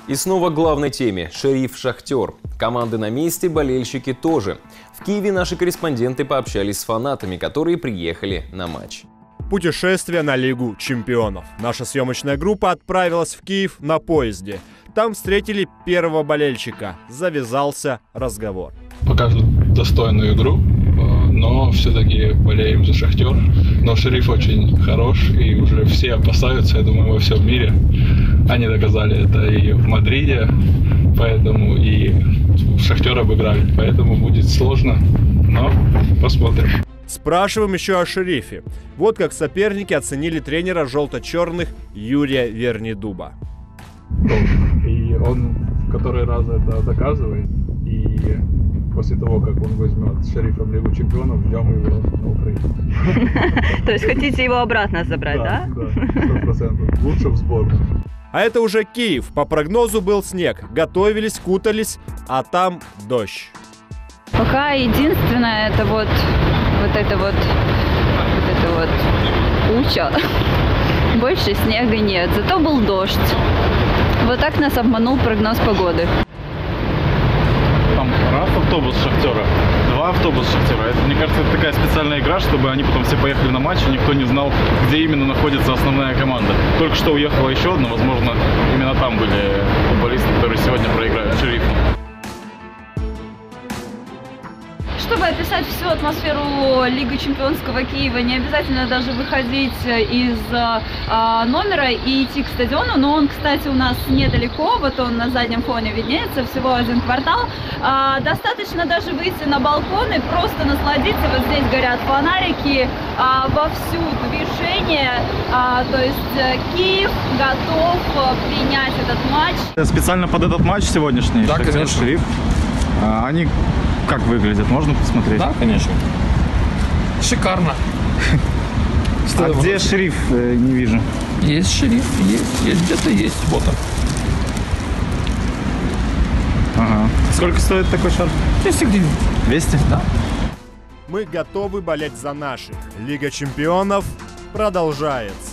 И снова к главной теме – Шериф-Шахтер. Команды на месте, болельщики тоже. В Киеве наши корреспонденты пообщались с фанатами, которые приехали на матч. Путешествие на Лигу чемпионов. Наша съемочная группа отправилась в Киев на поезде. Там встретили первого болельщика. Завязался разговор. Покажут достойную игру, но все-таки болеем за Шахтер. Но Шериф очень хорош, и уже все опасаются, я думаю, во всем мире. Они доказали это и в Мадриде, поэтому и Шахтер обыграли. Поэтому будет сложно, но посмотрим. Спрашиваем еще о Шерифе. Вот как соперники оценили тренера желто-черных Юрия Вернидуба. И он в который раз это доказывает. И после того, как он возьмет с Шерифом Лигу чемпионов, ждем его на Украине. То есть хотите его обратно забрать, да? Да, 100%. Лучше в сборную. А это уже Киев. По прогнозу был снег. Готовились, кутались, а там дождь. Пока единственное, это вот куча. Больше снега нет, зато был дождь. Вот так нас обманул прогноз погоды. Там раз автобус Шахтера, два автобуса Шахтера. Это, мне кажется, это такая специальная игра, чтобы они потом все поехали на матч, и никто не знал, где именно находится основная команда. Только что уехала еще одна, возможно, именно там были футболисты, которые сегодня проиграют Шерифу. Чтобы описать всю атмосферу Лиги Чемпионского Киева, не обязательно даже выходить из номера и идти к стадиону. Но он, кстати, у нас недалеко, вот он на заднем фоне виднеется, всего 1 квартал. Достаточно даже выйти на балкон и просто насладиться. Вот здесь горят фонарики, вовсю движение. То есть Киев готов принять этот матч. Специально под этот матч сегодняшний, да, Шахтер, конечно. Шериф, они как выглядят, можно посмотреть? Да, конечно. Шикарно. А где Шериф? Не вижу. Есть Шериф, есть где-то есть, вот он. Ага. Сколько стоит такой шарф? 200 гривен. 200? Да. Мы готовы болеть за наших. Лига чемпионов продолжается.